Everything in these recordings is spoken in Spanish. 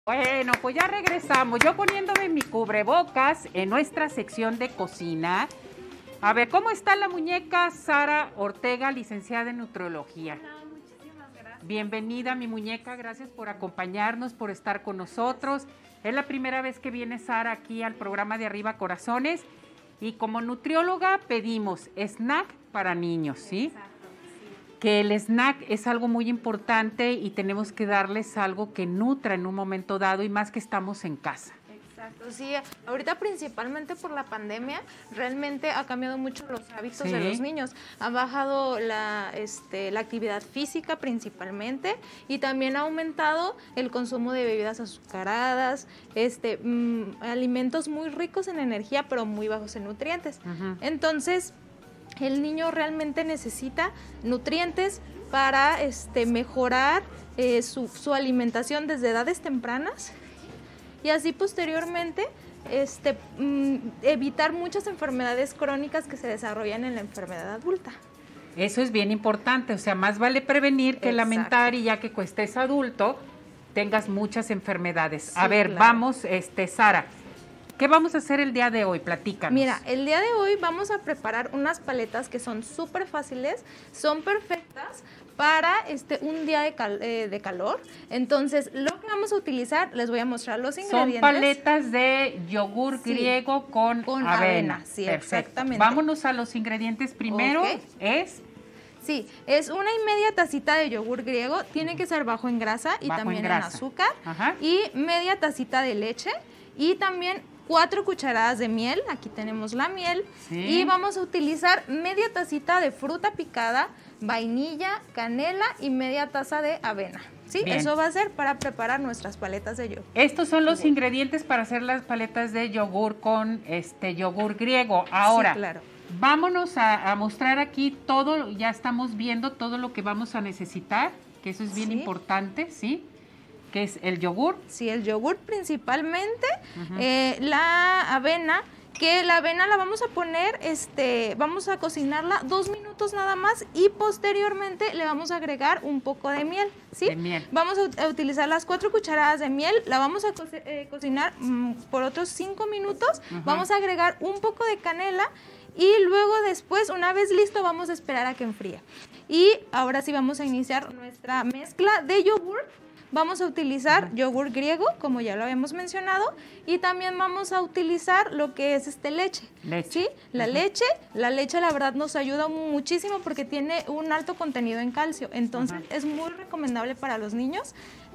Bueno, pues ya regresamos. Yo poniéndome mi cubrebocas en nuestra sección de cocina. A ver, ¿cómo está la muñeca Sara Ortega, licenciada en nutriología? Hola, muchísimas gracias. Bienvenida, mi muñeca. Gracias por acompañarnos, por estar con nosotros. Es la primera vez que viene Sara aquí al programa de Arriba Corazones. Y como nutrióloga pedimos snack para niños, ¿sí? Exacto, sí. Que el snack es algo muy importante y tenemos que darles algo que nutra en un momento dado y más que estamos en casa. Exacto, sí. Ahorita principalmente por la pandemia, realmente ha cambiado mucho los hábitos Sí. de los niños. Ha bajado la actividad física principalmente y también ha aumentado el consumo de bebidas azucaradas, alimentos muy ricos en energía pero muy bajos en nutrientes. Ujú. Entonces, el niño realmente necesita nutrientes para mejorar su alimentación desde edades tempranas y así posteriormente evitar muchas enfermedades crónicas que se desarrollan en la enfermedad adulta. Eso es bien importante, o sea, más vale prevenir que Exacto. lamentar y ya que estés adulto, tengas muchas enfermedades. Sí, A ver, claro. vamos, Sara, ¿qué vamos a hacer el día de hoy? Platícanos. Mira, el día de hoy vamos a preparar unas paletas que son súper fáciles, son perfectas para un día de calor. Entonces, lo que vamos a utilizar, les voy a mostrar los ingredientes. Son paletas de yogur Sí, griego con avena. Sí, Perfecto. exactamente. Vámonos a los ingredientes primero. Ok. Sí, es 1,5 tacita de yogur griego, tiene que ser bajo en grasa y Bajo en también en grasa. azúcar. Ajá. Y media tacita de leche y también 4 cucharadas de miel, aquí tenemos la miel. Sí. Y vamos a utilizar media tacita de fruta picada, vainilla, canela y media taza de avena. ¿Sí? Bien. Eso va a ser para preparar nuestras paletas de yogur. Estos son los ingredientes para hacer las paletas de yogur con yogur griego. Ahora, Sí, claro. vámonos a mostrar aquí todo, ya estamos viendo todo lo que vamos a necesitar, que eso es bien Sí. importante, ¿sí? Que es el yogur. Sí, el yogur principalmente, la avena, que la avena la vamos a poner, vamos a cocinarla 2 minutos nada más y posteriormente le vamos a agregar un poco de miel, ¿sí? De miel. Vamos a utilizar las 4 cucharadas de miel, la vamos a cocinar por otros 5 minutos, vamos a agregar un poco de canela y luego después, una vez listo, vamos a esperar a que enfríe. Y ahora sí vamos a iniciar nuestra mezcla de yogur. Vamos a utilizar yogur griego, como ya lo habíamos mencionado, y también vamos a utilizar lo que es leche. Leche. ¿Sí? La leche la verdad nos ayuda muchísimo porque tiene un alto contenido en calcio, entonces es muy recomendable para los niños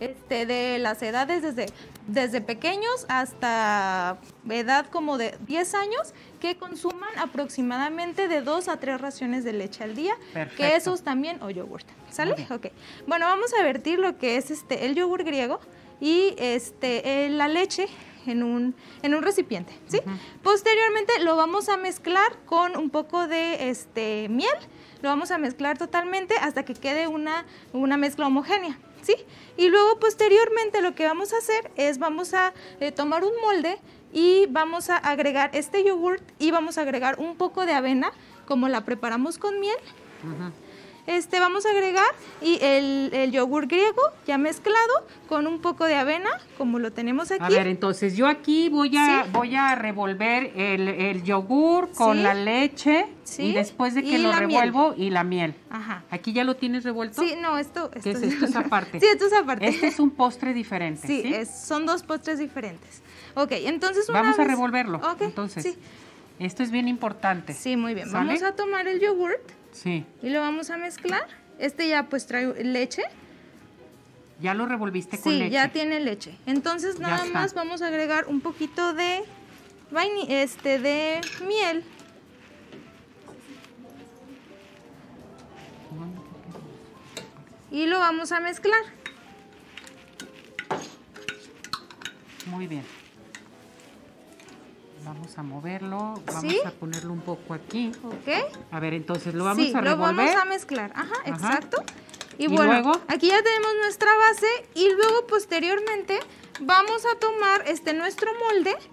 de las edades desde pequeños hasta edad como de 10 años que consuman aproximadamente de 2 a 3 raciones de leche al día, Perfecto. quesos también o yogurt. ¿Sale? Muy bien. Ok. Bueno, vamos a vertir lo que es el yogur griego y la leche en un recipiente, ¿sí? Posteriormente lo vamos a mezclar con un poco de miel, lo vamos a mezclar totalmente hasta que quede una mezcla homogénea, ¿sí? Y luego posteriormente lo que vamos a hacer es vamos a tomar un molde y vamos a agregar este yogurt y vamos a agregar un poco de avena, como la preparamos con miel. Vamos a agregar y el yogur griego ya mezclado con un poco de avena, como lo tenemos aquí. A ver, entonces yo aquí voy a revolver el yogur con Sí. la leche Sí. y después de que Y lo la revuelvo y la miel. Ajá. ¿Aquí ya lo tienes revuelto? Sí, no, esto ¿Qué es esto? Es aparte. Sí, esto es aparte. Este es un postre diferente, ¿sí? Sí, son 2 postres diferentes. Ok, entonces Vamos a revolverlo. Ok, Entonces, sí. esto es bien importante. Sí, muy bien. ¿Sale? Vamos a tomar el yogurt Sí. y lo vamos a mezclar. Ya pues trae leche. ¿Ya lo revolviste con Sí, leche? ya tiene leche. Entonces Ya nada está. más vamos a agregar un poquito de de miel. Y lo vamos a mezclar. Muy bien. Vamos a moverlo, vamos ¿Sí? a ponerlo un poco aquí. ¿Ok? A ver, entonces lo vamos Sí, a lo revolver. vamos a mezclar. Ajá, exacto. ¿Y bueno, luego? aquí ya tenemos nuestra base y luego posteriormente vamos a tomar nuestro molde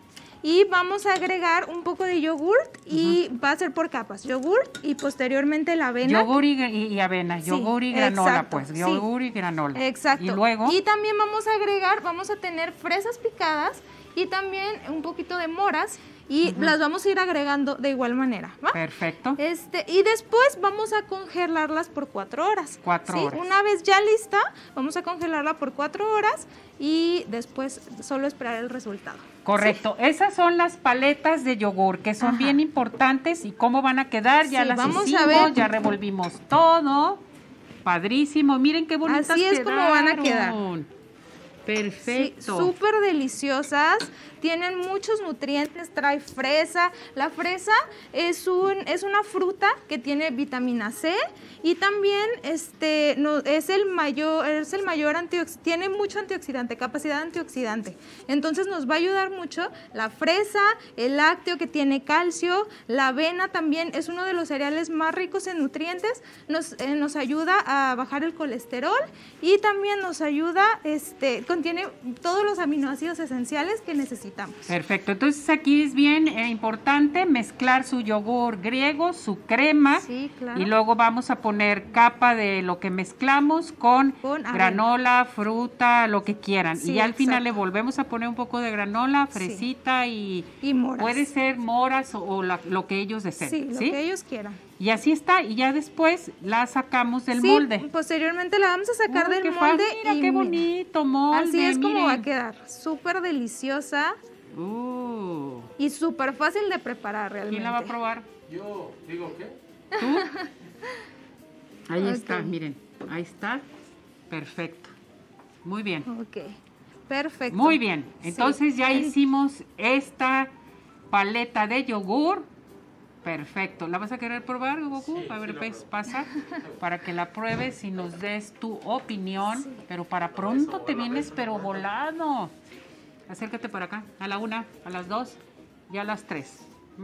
y vamos a agregar un poco de yogurt y va a ser por capas, yogurt y posteriormente la avena. Yogur y avena, Sí, yogur y granola, exacto, pues, sí. yogur y granola. Exacto. Y luego, Y también vamos a agregar, vamos a tener fresas picadas y también un poquito de moras y las vamos a ir agregando de igual manera, ¿va? perfecto, Y después vamos a congelarlas por 4 horas. 4 horas. Una vez ya lista, vamos a congelarla por 4 horas y después solo esperar el resultado. correcto. Esas son las paletas de yogur, que son Ajá. bien importantes. ¿Y cómo van a quedar? Ya Sí, las vamos a hicimos, ver. ya revolvimos todo. Padrísimo. Miren qué bonitas Así es como van a quedar. quedaron. Sí, Perfecto. súper deliciosas, tienen muchos nutrientes, trae fresa. La fresa es una fruta que tiene vitamina C y también es el mayor tiene mucho antioxidante, capacidad antioxidante. Entonces nos va a ayudar mucho la fresa, el lácteo que tiene calcio, la avena también es uno de los cereales más ricos en nutrientes, nos ayuda a bajar el colesterol y también nos ayuda, contiene todos los aminoácidos esenciales que necesitamos. Perfecto, entonces aquí es bien importante mezclar su yogur griego, su crema, Sí, claro. y luego vamos a poner capa de lo que mezclamos con avena. granola, fruta, lo que quieran. Sí, y ya al final exacto. le volvemos a poner un poco de granola, fresita y moras. puede ser moras o lo que ellos deseen. Sí, lo que ellos quieran. Y así está, y ya después la sacamos del Sí, molde. posteriormente la vamos a sacar Uy, del qué molde. mira, qué bonito molde. Así es como miren. va a quedar, súper deliciosa y súper fácil de preparar realmente. ¿Quién la va a probar? Yo digo, ¿qué? ¿Tú? Ahí Ok. está, miren, ahí está, perfecto, muy bien, Ok, perfecto. muy bien, Sí. entonces ya hicimos esta paleta de yogur, perfecto, ¿la vas a querer probar, Goku? Sí, A ver, sí la pues, pruebo. pasa, para que la pruebes y nos des tu opinión, pero para pronto te vienes, pero volado, acércate para acá, a la 1, a las 2 y a las 3.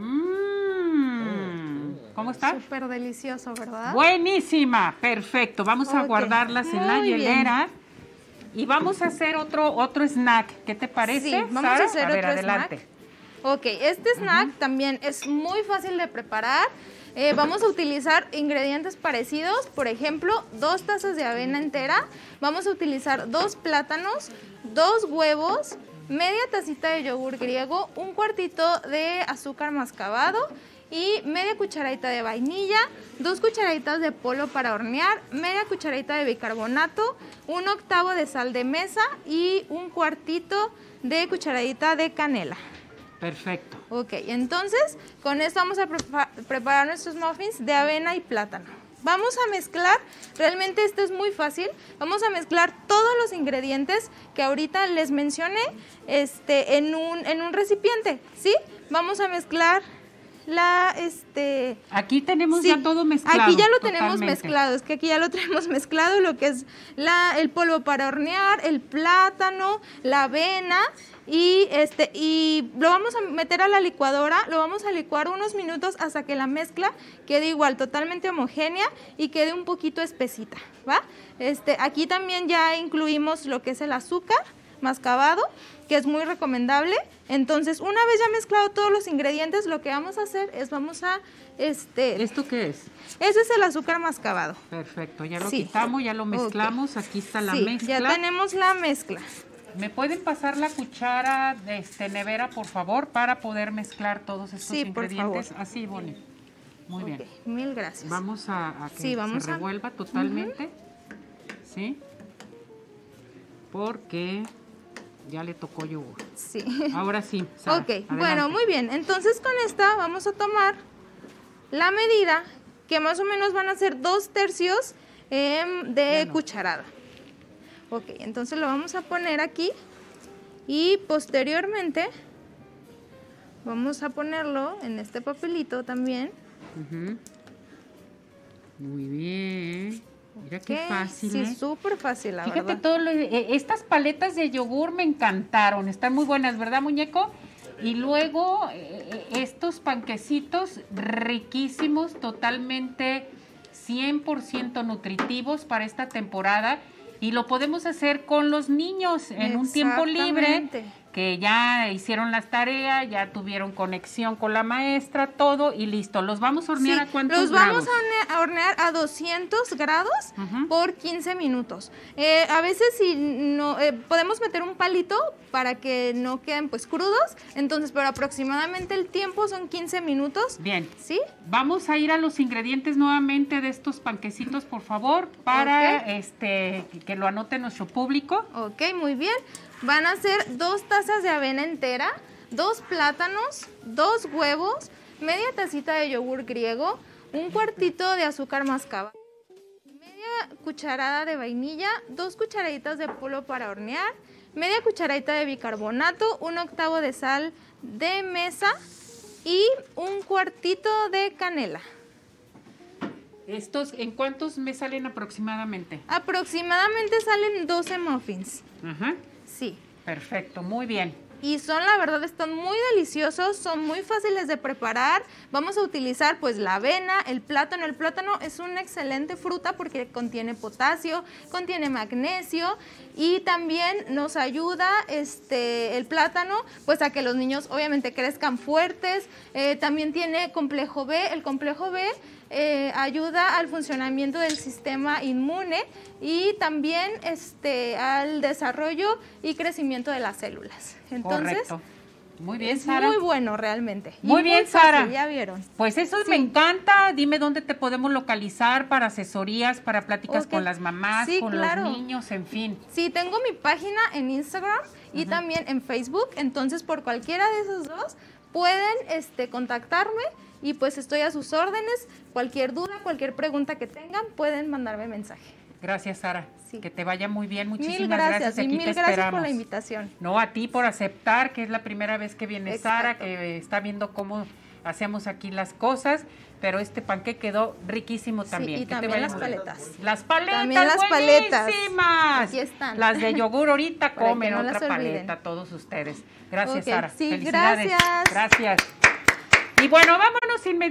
¿Cómo está? Súper delicioso, ¿verdad? Buenísima, perfecto. Vamos a Ok, guardarlas en la muy bien. hielera y vamos a hacer otro snack. ¿Qué te parece? Sí, vamos Sara? a hacer ver, otro adelante. snack. Ok, este snack también es muy fácil de preparar. Vamos a utilizar ingredientes parecidos, por ejemplo, 2 tazas de avena entera, vamos a utilizar 2 plátanos, 2 huevos, media tacita de yogur griego, un cuartito de azúcar mascabado y media cucharadita de vainilla, 2 cucharaditas de polvo para hornear, media cucharadita de bicarbonato, 1/8 de sal de mesa y un cuartito de cucharadita de canela. Perfecto. Ok, entonces con esto vamos a preparar nuestros muffins de avena y plátano. Vamos a mezclar, realmente esto es muy fácil, vamos a mezclar todos los ingredientes que ahorita les mencioné en un recipiente, ¿sí? Vamos a mezclar Aquí tenemos sí, ya todo mezclado. aquí ya lo tenemos totalmente. mezclado, es que aquí ya lo tenemos mezclado, lo que es el polvo para hornear, el plátano, la avena y lo vamos a meter a la licuadora, lo vamos a licuar unos minutos hasta que la mezcla quede igual, totalmente homogénea y quede un poquito espesita, ¿va? Aquí también ya incluimos lo que es el azúcar mascabado, que es muy recomendable. Entonces, una vez ya mezclado todos los ingredientes, lo que vamos a hacer es ¿Esto qué es? ese es el azúcar mascabado. Perfecto, ya lo Sí. quitamos, ya lo mezclamos, Ok. aquí está la Sí, mezcla. ya tenemos la mezcla. ¿Me pueden pasar la cuchara de nevera, por favor, para poder mezclar todos estos Sí, por ingredientes? favor. Así, Bonnie. Muy bien. Ok, mil gracias. Vamos a que Sí, vamos se a- revuelva totalmente, ¿sí? Porque ya le tocó yogur. Sí. Ahora sí, Sara, Ok, adelante. bueno, muy bien. Entonces con esta vamos a tomar la medida, que más o menos van a ser 2/3 de cucharada. Ok, entonces lo vamos a poner aquí y posteriormente vamos a ponerlo en este papelito también. Ujú. Muy bien. Mira qué Ok, fácil, sí, ¿eh? súper fácil, la Fíjate, verdad. estas paletas de yogur me encantaron, están muy buenas, ¿verdad, muñeco? Y luego estos panquecitos riquísimos, totalmente 100% nutritivos para esta temporada. Y lo podemos hacer con los niños en un tiempo libre. Exactamente. que ya hicieron las tareas, ya tuvieron conexión con la maestra, todo y listo. ¿Los vamos a hornear a cuántos grados? Los vamos a hornear a 200 grados por 15 minutos. A veces si no, podemos meter un palito para que no queden pues crudos, entonces, pero aproximadamente el tiempo son 15 minutos. Bien. ¿Sí? Vamos a ir a los ingredientes nuevamente de estos panquecitos, por favor, para que lo anote nuestro público. Ok, muy bien. Van a ser 2 tazas de avena entera, 2 plátanos, 2 huevos, media tacita de yogur griego, un cuartito de azúcar mascabada, media cucharada de vainilla, 2 cucharaditas de polvo para hornear, media cucharadita de bicarbonato, 1/8 de sal de mesa y un cuartito de canela. ¿Estos en cuántos me salen aproximadamente? Aproximadamente salen 12 muffins. Ajá. Sí. Perfecto, muy bien. Y son, la verdad, están muy deliciosos, son muy fáciles de preparar. Vamos a utilizar pues la avena, el plátano. El plátano es una excelente fruta porque contiene potasio, contiene magnesio y también nos ayuda el plátano pues a que los niños obviamente crezcan fuertes. También tiene complejo B. El complejo B ayuda al funcionamiento del sistema inmune y también al desarrollo y crecimiento de las células. Entonces, correcto. Muy bien, Sara. Muy bueno realmente. Muy bien, Sara. Ya vieron. Pues eso me encanta. Dime dónde te podemos localizar para asesorías, para pláticas con las mamás, con los niños, en fin. Sí, tengo mi página en Instagram y también en Facebook. Entonces, por cualquiera de esos dos pueden contactarme y pues estoy a sus órdenes. Cualquier duda, cualquier pregunta que tengan, pueden mandarme mensaje. Gracias, Sara. Sí. Que te vaya muy bien. Muchísimas mil gracias. Aquí mil gracias por la invitación. No, a ti por aceptar, que es la primera vez que viene Sara, que está viendo cómo hacemos aquí las cosas, pero este panqué quedó riquísimo también. Sí, y también las paletas. Las paletas, también las paletas. Buenísimas. Aquí están. Las de yogur ahorita comen no otra paleta, todos ustedes. Gracias, okay. Sara. Sí, felicidades. Gracias. Gracias. Y bueno, vámonos inmediatamente.